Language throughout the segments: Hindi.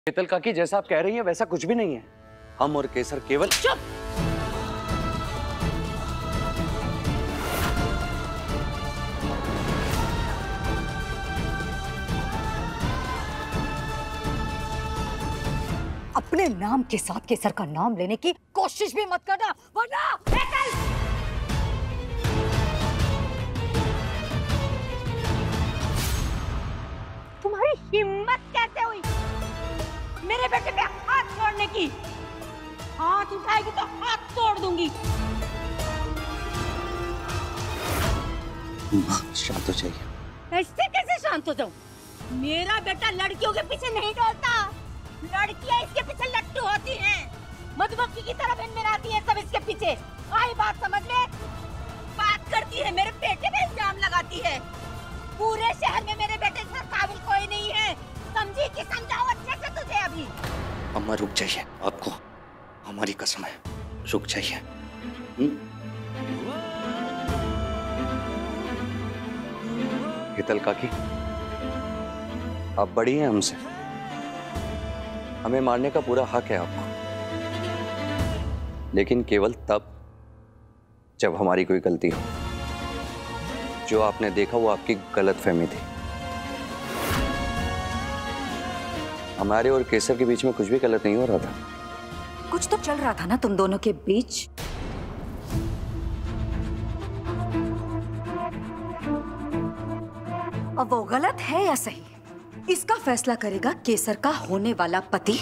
शीतल काकी, जैसा आप कह रही हैं वैसा कुछ भी नहीं है। हम और केसर केवल चुप। अपने नाम के साथ केसर का नाम लेने की कोशिश भी मत करना, वरना तुम्हारी हिम्मत कैसे हुई मेरे बेटे पे हाथ छोड़ने की? हाथ उठाएगी तो हाथ तोड़ दूंगी। शांत हो जाइए। ऐसे कैसे शांत हो जाऊं? मेरा बेटा लड़कियों के पीछे नहीं डोलता, लड़कियां इसके पीछे लट्टू होती हैं। मधुमक्खी की तरह भिनभिनाती हैं सब इसके पीछे। आई बात समझ में? बात करती है मेरे बेटे पे इल्जाम लगाती है। पूरे शहर में मेरे बेटे से काबिल कोई नहीं है, समझी कि समझाओ अच्छे से तुझे अभी। अम्मा रुक जाइए, आपको हमारी कसम है, रुक जाइए। शीतल काकी, आप बड़ी हैं हमसे, हमें मारने का पूरा हक है आपको, लेकिन केवल तब जब हमारी कोई गलती हो। जो आपने देखा वो आपकी गलतफहमी थी। हमारे और केसर के बीच में कुछ भी गलत नहीं हो रहा था। कुछ तो चल रहा था ना तुम दोनों के बीच। अब वो गलत है या सही, इसका फैसला करेगा केसर का होने वाला पति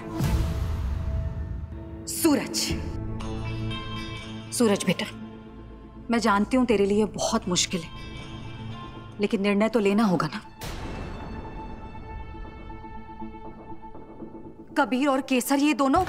सूरज। सूरज बेटा, मैं जानती हूं तेरे लिए बहुत मुश्किल है, लेकिन निर्णय तो लेना होगा ना। कबीर और केसर ये दोनों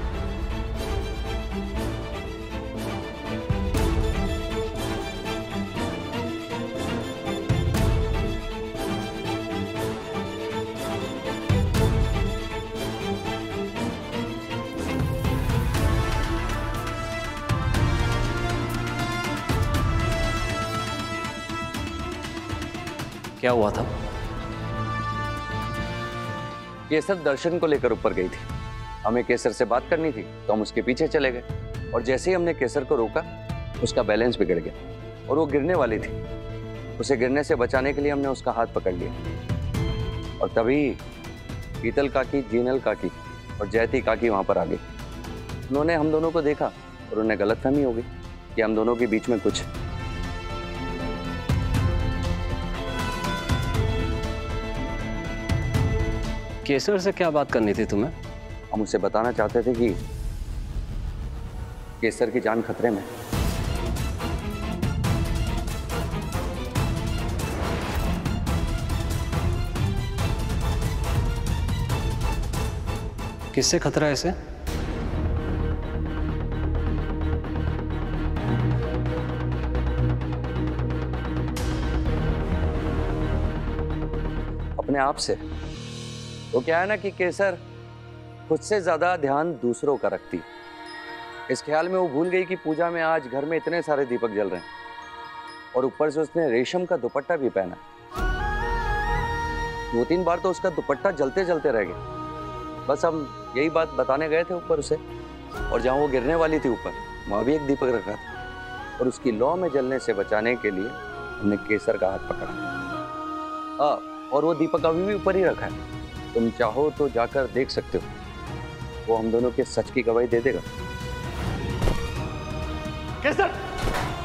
क्या हुआ था? केसर दर्शन को लेकर ऊपर गई थी। हमें केसर से बात करनी थी तो हम उसके पीछे चले गए, और जैसे ही हमने केसर को रोका उसका बैलेंस बिगड़ गया और वो गिरने वाली थी। उसे गिरने से बचाने के लिए हमने उसका हाथ पकड़ लिया, और तभी शीतल काकी, जीनल काकी और जयती काकी वहां पर आ गई। उन्होंने हम दोनों को देखा और उन्हें गलतफहमी हो गई कि हम दोनों के बीच में कुछ। केसर से क्या बात करनी थी तुम्हें? हम उसे बताना चाहते थे कि केसर की जान खतरे में। किससे खतरा है इसे? अपने आप से। वो क्या है ना कि केसर खुद से ज्यादा ध्यान दूसरों का रखती। इस ख्याल में वो भूल गई कि पूजा में आज घर में इतने सारे दीपक जल रहे हैं, और ऊपर से उसने रेशम का दुपट्टा भी पहना। 2-3 बार तो उसका दुपट्टा जलते जलते रह गया। बस हम यही बात बताने गए थे ऊपर उसे, और जहाँ वो गिरने वाली थी ऊपर, वहाँ भी एक दीपक रखा था, और उसकी लौ में जलने से बचाने के लिए हमने केसर का हाथ पकड़ा। हाँ, और वो दीपक अभी भी ऊपर ही रखा है। तुम चाहो तो जाकर देख सकते हो, वो हम दोनों के सच की गवाही दे देगा। केसर!